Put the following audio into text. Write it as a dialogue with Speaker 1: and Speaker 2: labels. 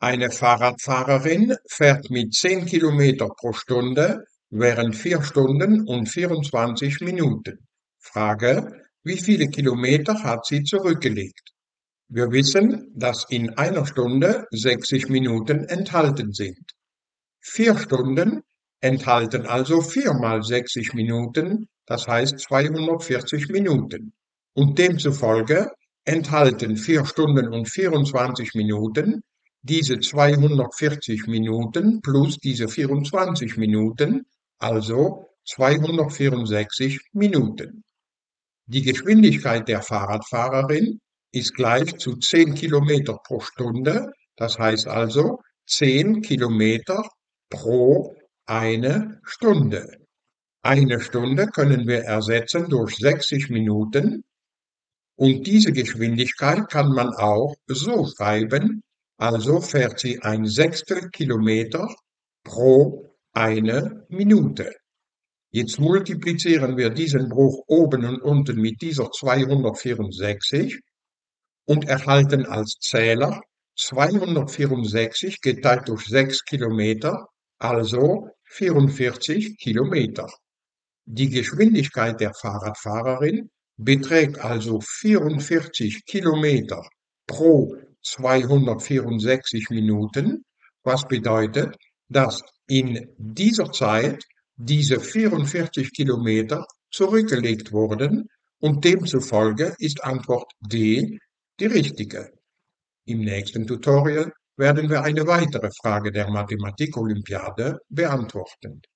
Speaker 1: Eine Fahrradfahrerin fährt mit 10 Kilometer pro Stunde während 4 Stunden und 24 Minuten. Frage: Wie viele Kilometer hat sie zurückgelegt? Wir wissen, dass in einer Stunde 60 Minuten enthalten sind. 4 Stunden enthalten also 4 mal 60 Minuten, das heißt 240 Minuten. Und demzufolge enthalten 4 Stunden und 24 Minuten diese 240 Minuten plus diese 24 Minuten, also 264 Minuten. Die Geschwindigkeit der Fahrradfahrerin ist gleich zu 10 Kilometer pro Stunde, das heißt also 10 Kilometer pro eine Stunde. Eine Stunde können wir ersetzen durch 60 Minuten und diese Geschwindigkeit kann man auch so schreiben, also fährt sie ein Sechstel Kilometer pro eine Minute. Jetzt multiplizieren wir diesen Bruch oben und unten mit dieser 264 und erhalten als Zähler 264 geteilt durch 6 Kilometer, also 44 Kilometer. Die Geschwindigkeit der Fahrradfahrerin beträgt also 44 Kilometer pro 264 Minuten, was bedeutet, dass in dieser Zeit diese 44 Kilometer zurückgelegt wurden und demzufolge ist Antwort D die richtige. Im nächsten Tutorial werden wir eine weitere Frage der Mathematik-Olympiade beantworten.